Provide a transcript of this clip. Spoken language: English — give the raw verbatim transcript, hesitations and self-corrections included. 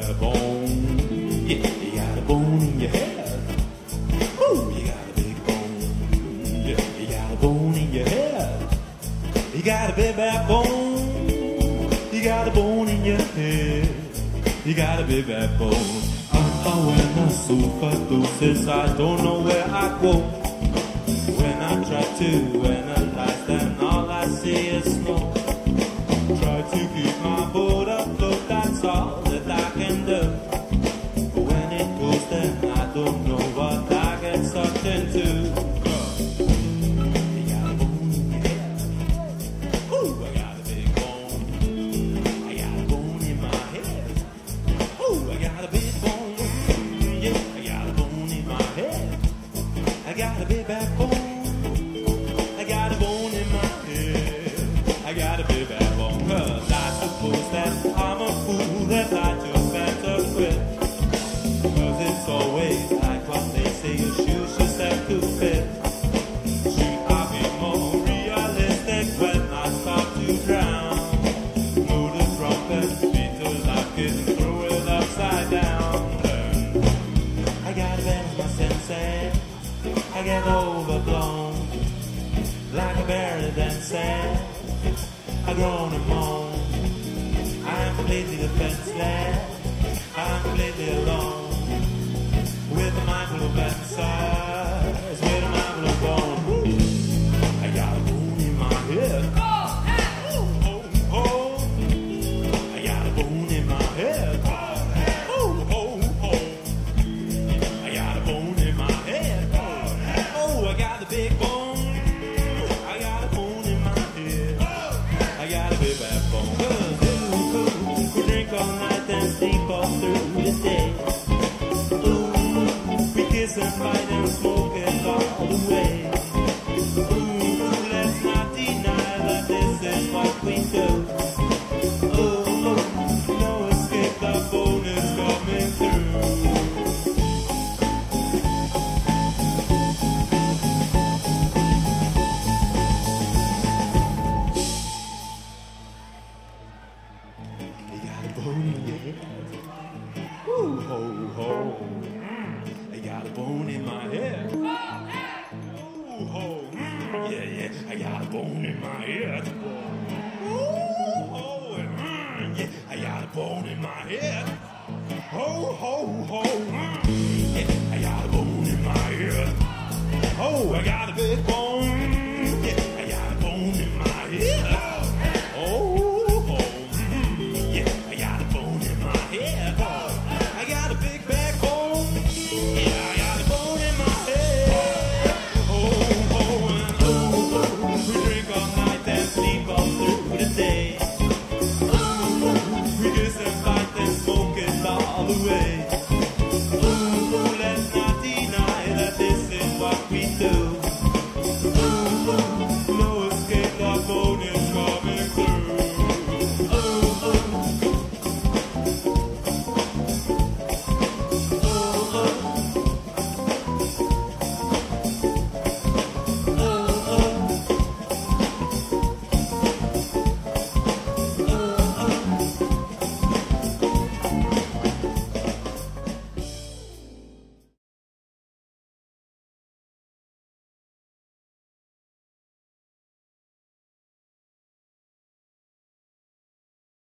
a bone. Yeah, you got a bone in your head. Ooh, you got a big bone. Yeah, you got a bone in your head. You got a big backbone. You got a bone in your head. You got a big backbone. Oh, when I superdosis, I don't know where I go. When I try to analyze, then all I see is snow. Try to keep my boat afloat, that's all that I can do. But when it goes, then I don't know what I get sucked into. You got a bone in your head. Ooh, I got a big bone. I got a bone in my head. Ooh, I got a big bone. Yeah, I got a bone in my head. I got a big backbone. I got a bone in my head. I got a big backbone. Cause I suppose that I'm a fool that I just better quit. Cause it's always like what they say, your shoes just have to fit. Should I be more realistic when I start to drown? Blow the trumpet, beat the lock it and throw it upside down. I got a bend my senses, I get overblown. Like a berry then said, I groan and moan. I'm completely defenseless, I'm completely alone. With a mind full of answers, with a mind full of bone. I got a bone in my head. Oh, oh, oh. I got a bone in my head. Oh, oh, oh. I got a bone in my head. Oh, I got a big bone. I got a bone in my head. I got a big backbone. Cause ooh, we drink all night and sleep all through the day. Ooh, we kiss and fight and smoke it all the way. Ooh, let's not deny that this is what we do. Ooh, no escape, the bone is coming through. You got a bone in your head. Ooh, ho, ho. I got a bone in my head. Ooh, ho. Yeah, yeah. I got a bone in my head. Ooh, ho. Yeah, I got a bone in my head. Ho, ho, ho. Yeah, I got a bone in my head. Oh, I got a big bone. Yeah, I got a bone in my head. Oh. I got a big backbone. Yeah, I got a bone in my head. Oh, oh, and oh, oh. We drink all night and sleep all through the day. Oh, we kiss and fight and smoke it all the way. Oh, let's not deny that this is what we do. Oh, no escape, the bone is coming through.